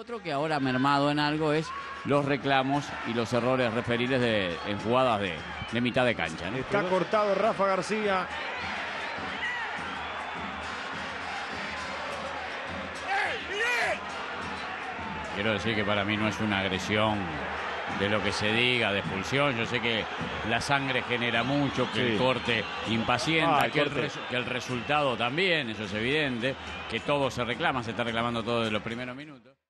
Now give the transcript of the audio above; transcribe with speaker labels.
Speaker 1: otro que ahora ha mermado en algo es los reclamos y los errores referibles en jugadas de mitad de cancha, ¿no?
Speaker 2: Está cortado Rafa García.
Speaker 1: Quiero decir que para mí no es una agresión de lo que se diga, de expulsión. Yo sé que la sangre genera mucho, que el corte impacienta, que el resultado también, eso es evidente, que todo se reclama, se está reclamando todo desde los primeros minutos.